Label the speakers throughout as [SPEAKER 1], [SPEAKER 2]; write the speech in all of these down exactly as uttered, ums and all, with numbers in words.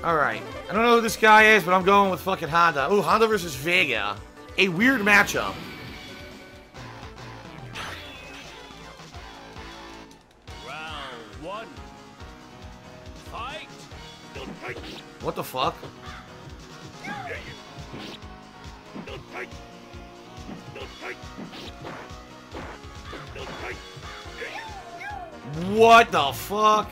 [SPEAKER 1] Alright. I don't know who this guy is, but I'm going with fucking Honda. Ooh, Honda versus Vega. A weird matchup.
[SPEAKER 2] Round one. Fight.
[SPEAKER 1] What the fuck? What the fuck?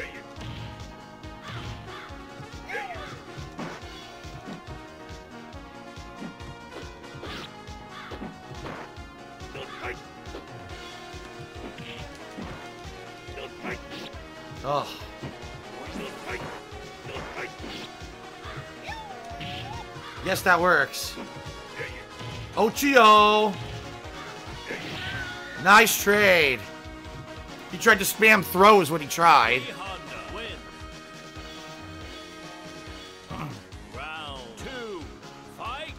[SPEAKER 1] Oh. Yes, that works. Ochio! Nice trade. He tried to spam throws when he tried.
[SPEAKER 2] Round two. Fight.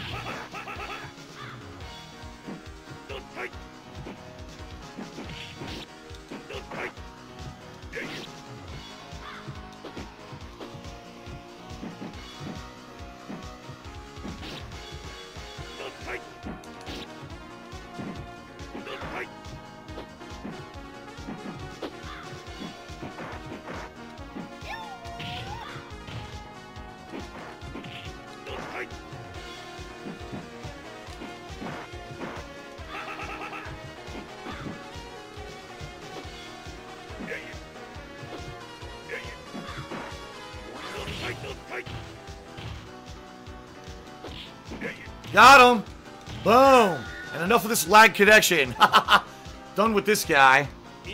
[SPEAKER 1] Got him! Boom! And enough of this lag connection. Done with this guy.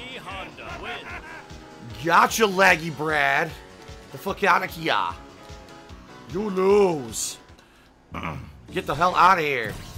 [SPEAKER 1] Gotcha, laggy Brad. The fuck out of here. You lose. Get the hell out of here.